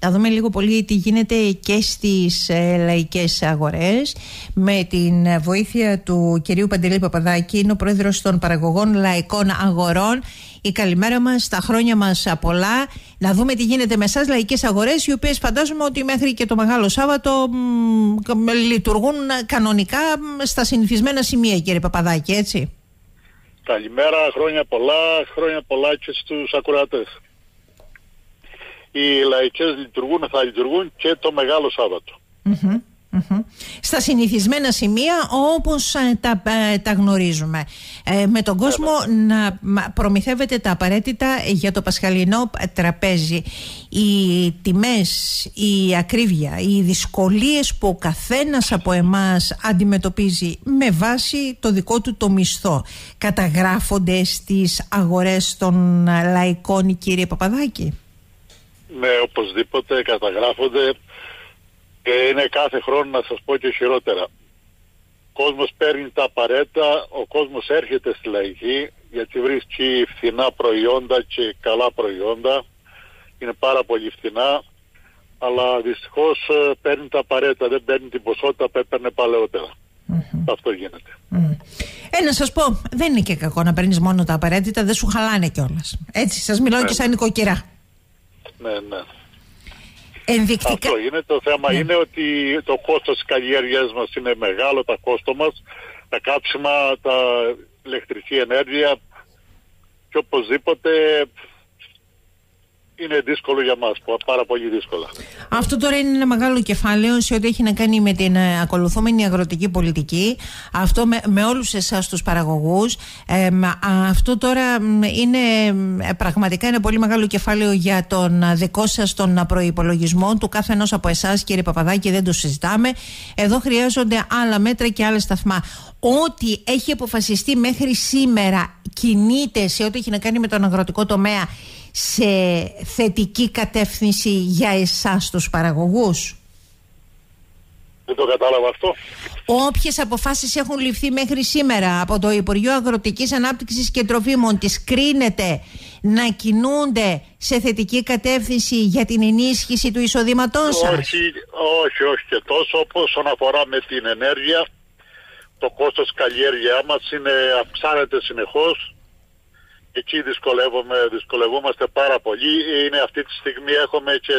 Να δούμε λίγο πολύ τι γίνεται και στις λαϊκές αγορές. Με την βοήθεια του κυρίου Παντελή Παπαδάκη, είναι ο πρόεδρος των παραγωγών λαϊκών αγορών. Η καλημέρα μας, τα χρόνια μας πολλά. Να δούμε τι γίνεται με εσάς, λαϊκές αγορές, οι οποίες φαντάζομαι ότι μέχρι και το Μεγάλο Σάββατο λειτουργούν κανονικά στα συνηθισμένα σημεία, κύριε Παπαδάκη, έτσι. Καλημέρα, χρόνια πολλά και στους ακροατές. Οι λαϊκές θα λειτουργούν και το Μεγάλο Σάββατο. Στα συνηθισμένα σημεία όπως τα γνωρίζουμε. Με τον κόσμο να προμηθεύεται τα απαραίτητα για το πασχαλινό τραπέζι. Οι τιμές, η ακρίβεια, οι δυσκολίες που ο καθένας από εμάς αντιμετωπίζει με βάση το δικό του το μισθό, καταγράφονται στις αγορές των λαϊκών, κύριε Παπαδάκη? Ναι, οπωσδήποτε καταγράφονται. Είναι κάθε χρόνο, να σας πω, και χειρότερα. Ο κόσμος παίρνει τα απαραίτητα, ο κόσμος έρχεται στη λαϊκή γιατί βρίσκει φθηνά προϊόντα και καλά προϊόντα. Είναι πάρα πολύ φθηνά, αλλά δυστυχώς παίρνει τα απαραίτητα, δεν παίρνει την ποσότητα που έπαιρνε παλαιότερα. Αυτό γίνεται. Να σας πω, δεν είναι και κακό να παίρνεις μόνο τα απαραίτητα, δεν σου χαλάνε κιόλας. Έτσι, σας μιλάω και σαν νοικοκυρά. Ναι. Ενδεικτικά... Αυτό είναι. Το θέμα είναι ότι το κόστος της καλλιέργειας μας είναι μεγάλο, τα κόστος μας, τα κάψιμα, τα ηλεκτρική ενέργεια, και οπωσδήποτε είναι δύσκολο για μας, πάρα πολύ δύσκολα. Αυτό τώρα είναι ένα μεγάλο κεφάλαιο σε ό,τι έχει να κάνει με την ακολουθούμενη αγροτική πολιτική. Αυτό με όλους εσάς τους παραγωγούς. Αυτό τώρα είναι πραγματικά ένα πολύ μεγάλο κεφάλαιο για τον δικό σας τον προϋπολογισμό του κάθε ενός από εσάς, κύριε Παπαδάκη, δεν το συζητάμε. Εδώ χρειάζονται άλλα μέτρα και άλλα σταθμά. Ό,τι έχει αποφασιστεί μέχρι σήμερα κινείται σε ό,τι έχει να κάνει με τον αγροτικό τομέα σε θετική κατεύθυνση για εσάς τους παραγωγούς? Δεν το κατάλαβα αυτό. Όποιες αποφάσεις έχουν ληφθεί μέχρι σήμερα από το Υπουργείο Αγροτικής Ανάπτυξης και Τροφίμων, τις κρίνεται να κινούνται σε θετική κατεύθυνση για την ενίσχυση του εισοδήματός σας? Όχι και τόσο. Όσον αφορά με την ενέργεια, το κόστος καλλιέργειά μας αυξάνεται συνεχώς. Εκεί δυσκολευόμαστε πάρα πολύ. Είναι αυτή τη στιγμή έχουμε και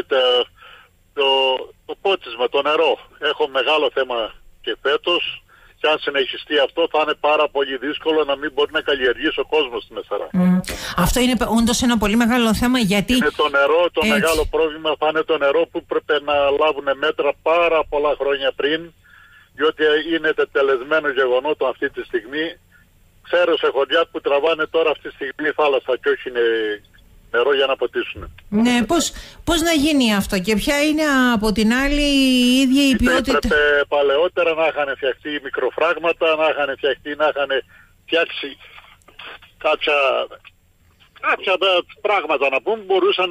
το πότισμα, το νερό. Έχω μεγάλο θέμα και φέτος, και αν συνεχιστεί αυτό θα είναι πάρα πολύ δύσκολο να μην μπορεί να καλλιεργήσει ο κόσμος στη Μεσαρά. Αυτό είναι όντως ένα πολύ μεγάλο θέμα, γιατί... Είναι το νερό, μεγάλο πρόβλημα θα είναι το νερό που πρέπει να λάβουν μέτρα πάρα πολλά χρόνια πριν, διότι είναι τετελεσμένο γεγονότο αυτή τη στιγμή. Ξέρω σε χωριά που τραβάνε τώρα αυτή τη στιγμή θάλασσα και όχι είναι νερό για να ποτίσουν. Ναι, πώς να γίνει αυτό και ποια είναι από την άλλη η ίδια η ποιότητα? Έπρεπε παλαιότερα να είχαν φτιαχτεί μικροφράγματα, να είχαν φτιάξει κάποια πράγματα να πούμε, μπορούσαν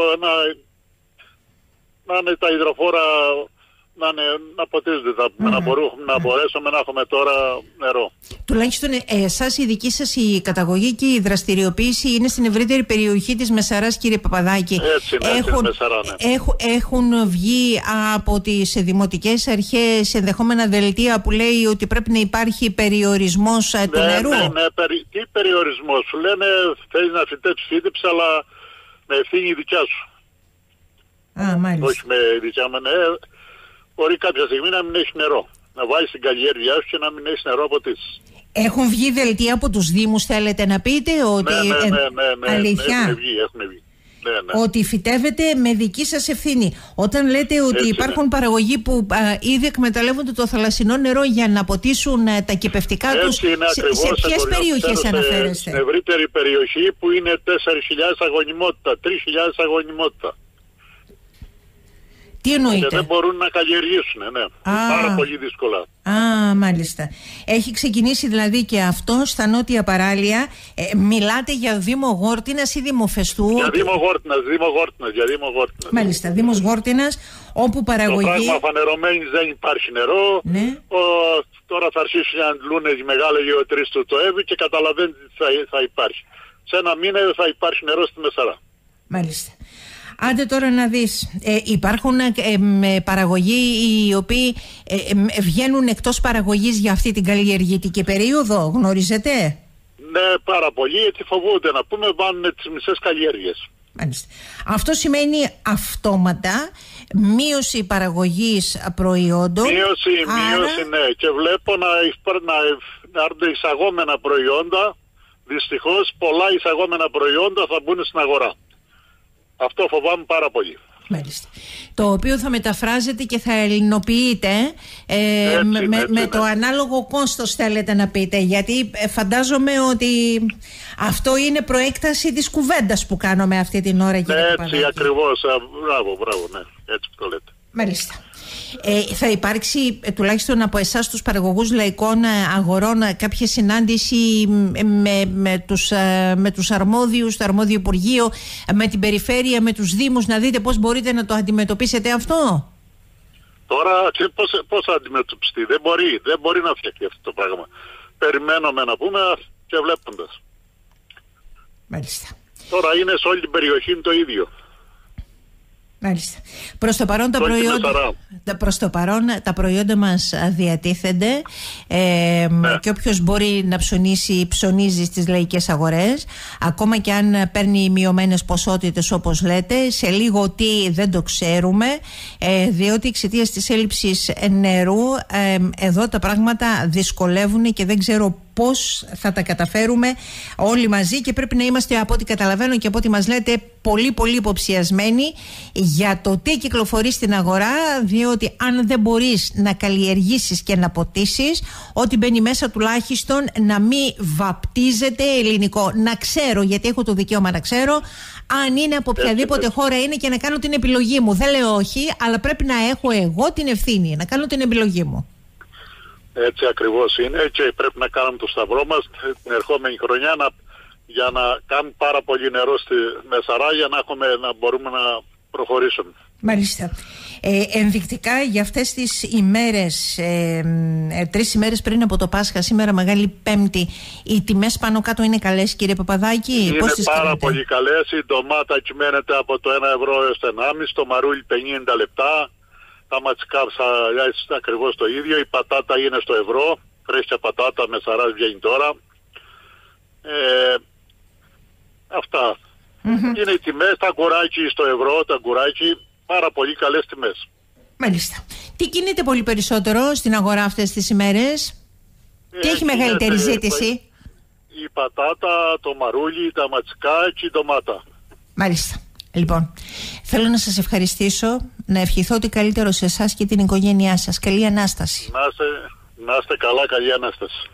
να είναι τα υδροφόρα να ποτίζονται, να μπορέσουμε να έχουμε τώρα νερό. Τουλάχιστον εσάς, η δική σας η καταγωγή και η δραστηριοποίηση είναι στην ευρύτερη περιοχή της Μεσαράς, κύριε Παπαδάκη. Έτσι, Μεσαρά, ναι. Έχουν βγει από τις δημοτικές αρχές ενδεχόμενα δελτία που λέει ότι πρέπει να υπάρχει περιορισμός του νερού? Ναι, τι περιορισμός? Σου λένε θέλει να φύτεψε, αλλά με ευθύνη δικιά σου. Μάλιστα. Όχι με δικιά μου, μπορεί κάποια στιγμή να μην έχει νερό. Να βάλεις την καλλιέργειά σου και να μην έχει νερό από τις. Έχουν βγει δελτία από τους Δήμους, θέλετε να πείτε? Ότι ναι, αλήθεια? Έχουν βγει. Ναι. Ότι φυτεύετε με δική σας ευθύνη. Όταν λέτε ότι υπάρχουν παραγωγοί που ήδη εκμεταλλεύονται το θαλασσινό νερό για να ποτίσουν τα κυπευτικά τους, σε ποιες περιοχές αναφέρεστε? Στην ευρύτερη περιοχή που είναι 4.000 αγωνιμότητα, 3.000 αγωνιμότητα. Τι εννοείτε? Και δεν μπορούν να καλλιεργήσουν, ναι. Πάρα πολύ δύσκολα. Μάλιστα. Έχει ξεκινήσει δηλαδή και αυτό στα νότια παράλια. Μιλάτε για Δήμο Γόρτινας ή Δήμο Φεστού? Για Δήμο Γόρτινας. Μάλιστα, Δήμος Γόρτινας, όπου παραγωγή... Το πράγμα φανερωμένης δεν υπάρχει νερό. Ναι. Τώρα θα αρχίσουν να αντλούν οι μεγάλοι γεωτρήσεις του ΕΒΗ και καταλαβαίνετε τι θα υπάρχει. Σε ένα μήνα θα υπάρχει νερό στη Μεσαρά. Μάλιστα. Άντε τώρα να δεις, υπάρχουν παραγωγοί οι οποίοι βγαίνουν εκτός παραγωγής για αυτή την καλλιεργητική περίοδο, γνωρίζετε? Ναι, πάρα πολλοί, έτσι φοβούνται να πούμε, βάλουν τις μισές καλλιέργειες. Μάλιστα. Αυτό σημαίνει αυτόματα μείωση παραγωγής προϊόντων. Μείωση, ναι. Και βλέπω να έρθουν εισαγόμενα προϊόντα. Δυστυχώς πολλά εισαγόμενα προϊόντα θα μπουν στην αγορά. Αυτό φοβάμαι πάρα πολύ. Μάλιστα. Το οποίο θα μεταφράζεται και θα ελληνοποιείται με το ανάλογο κόστος, θέλετε να πείτε, γιατί φαντάζομαι ότι αυτό είναι προέκταση της κουβέντας που κάνουμε αυτή την ώρα, κύριε Παπαδάκη. Έτσι ακριβώς, μπράβο, ναι, έτσι που το λέτε. Μάλιστα. Θα υπάρξει τουλάχιστον από εσάς τους παραγωγούς λαϊκών αγορών κάποια συνάντηση με τους αρμόδιους, το αρμόδιο Υπουργείο, με την περιφέρεια, με τους Δήμους, να δείτε πώς μπορείτε να το αντιμετωπίσετε αυτό? Τώρα πώς θα αντιμετωπιστεί? Δεν μπορεί να φτιαχτεί αυτό το πράγμα. Περιμένουμε να πούμε και βλέποντας. Μάλιστα. Τώρα είναι σε όλη την περιοχή το ίδιο. Μάλιστα. Προς το παρόν τα προϊόντα μας διατίθενται και όποιος μπορεί να ψωνίζει στις λαϊκές αγορές, ακόμα και αν παίρνει μειωμένες ποσότητες όπως λέτε, σε λίγο τι δεν το ξέρουμε, διότι εξαιτίας της έλλειψης νερού εδώ τα πράγματα δυσκολεύουν και δεν ξέρω πώς θα τα καταφέρουμε όλοι μαζί, και πρέπει να είμαστε, από ό,τι καταλαβαίνω και από ό,τι μας λέτε, πολύ πολύ υποψιασμένοι για το τι κυκλοφορεί στην αγορά, διότι αν δεν μπορείς να καλλιεργήσεις και να ποτίσεις, ό,τι μπαίνει μέσα τουλάχιστον να μην βαπτίζεται ελληνικό. Να ξέρω, γιατί έχω το δικαίωμα να ξέρω, αν είναι από οποιαδήποτε χώρα είναι, και να κάνω την επιλογή μου. Δεν λέω όχι, αλλά πρέπει να έχω εγώ την ευθύνη, να κάνω την επιλογή μου. Έτσι ακριβώς είναι, και πρέπει να κάνουμε το σταυρό μας την ερχόμενη χρονιά για να κάνουμε πάρα πολύ νερό στη Μεσαρά, για να μπορούμε να προχωρήσουμε. Μάλιστα. Ενδεικτικά για αυτές τις ημέρες, 3 ημέρες πριν από το Πάσχα, σήμερα Μεγάλη Πέμπτη, οι τιμές πάνω κάτω είναι καλές, κύριε Παπαδάκη? Είναι πάρα πολύ καλές. Η ντομάτα κυμαίνεται από το 1 ευρώ έως το 1,5, το μαρούλι 50 λεπτά. Τα ματσικά ακριβώς το ίδιο. Η πατάτα είναι στο ευρώ. Φρέσκια πατάτα με σαράς βγαίνει τώρα. Αυτά. Είναι οι τιμές. Τα γκουράκι στο ευρώ, τα γκουράκι. Πάρα πολύ καλές τιμές. Μάλιστα. Τι κινείται πολύ περισσότερο στην αγορά αυτές τις ημέρες? Τι έχει μεγαλύτερη ζήτηση? Η πατάτα, το μαρούλι, τα ματσικά και η ντομάτα. Μάλιστα. Λοιπόν, θέλω να σας ευχαριστήσω, να ευχηθώ ότι καλύτερο σε εσάς και την οικογένειά σας. Καλή Ανάσταση. Να είστε καλά, καλή Ανάσταση.